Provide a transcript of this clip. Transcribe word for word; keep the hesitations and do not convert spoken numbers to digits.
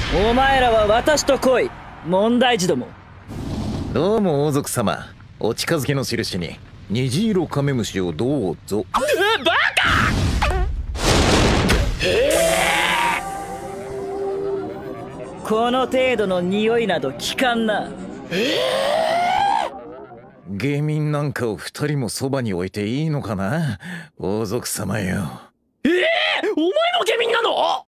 お前らは私と来い、問題児ども。 どうも王族様、お近づきの印に虹色カメムシをどうぞ。 え、バカ！この程度の匂いなど効かんな。 下民なんかを二人もそばに置いていいのかな、王族様よ。 ええー、お前も下民なの？